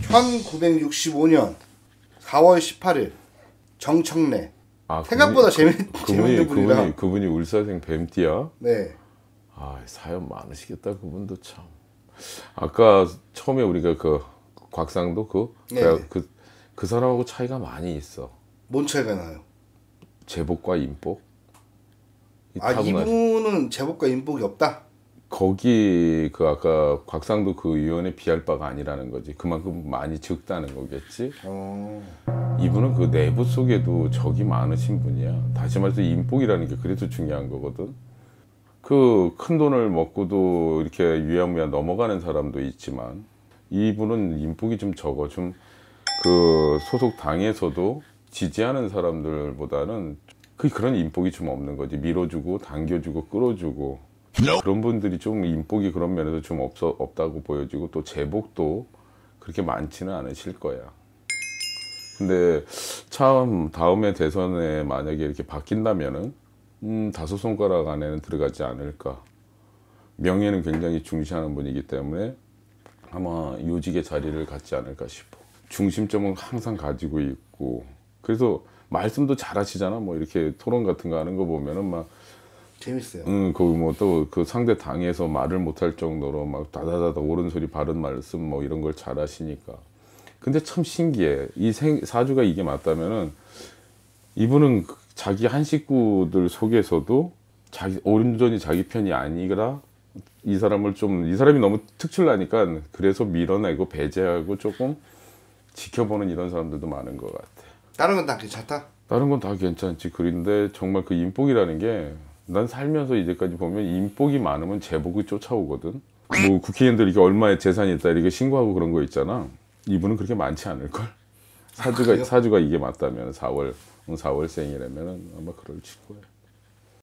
1965년 4월 18일 정청래. 생각보다 재밌는 분이라. 그분이 울사생 뱀띠야? 네. 아, 사연 많으시겠다 그분도 참. 아까 처음에 우리가 그 곽상도 그 사람하고 차이가 많이 있어. 뭔 차이가 나요? 제복과 인복. 이분은 제복과 인복이 없다? 거기 그 아까 곽상도 그 위원에 비할 바가 아니라는 거지. 그만큼 많이 적다는 거겠지. 이분은 그 내부 속에도 적이 많으신 분이야. 다시 말해서 인복이라는 게 그래도 중요한 거거든. 그 큰 돈을 먹고도 이렇게 유야무야 넘어가는 사람도 있지만 이분은 인복이 좀 적어. 좀 그 소속 당에서도 지지하는 사람들보다는 그런 인복이 좀 없는 거지. 밀어주고 당겨주고 끌어주고 그런 분들이 좀 인복이 그런 면에서 좀 없다고 보여지고, 또 제복도 그렇게 많지는 않으실 거야. 근데 참 다음에 대선에 만약에 이렇게 바뀐다면은 5손가락 안에는 들어가지 않을까. 명예는 굉장히 중시하는 분이기 때문에 아마 요직의 자리를 갖지 않을까 싶어. 중심점은 항상 가지고 있고, 그래서 말씀도 잘하시잖아. 뭐 이렇게 토론 같은 거 하는 거 보면은 막 재밌어요. 거기 뭐 또 그 상대 당에서 말을 못할 정도로 막 다다다다 옳은 소리 바른 말씀 뭐 이런 걸 잘하시니까. 근데 참 신기해. 이 사주가 이게 맞다면은 이분은 자기 한 식구들 속에서도 온전히 자기 편이 아니라 이 사람이 너무 특출나니까 그래서 밀어내고 배제하고 조금 지켜보는 이런 사람들도 많은 것 같아. 다른 건 다 괜찮다? 다른 건 다 괜찮지. 그런데 정말 그 인복이라는 게 난 살면서 이제까지 보면 인복이 많으면 제복이 쫓아오거든. 뭐 국회의원들 이렇게 얼마의 재산이 있다 이렇게 신고하고 그런 거 있잖아. 이분은 그렇게 많지 않을걸. 사주가 이게 맞다면 4월생이라면 아마 그럴 거야.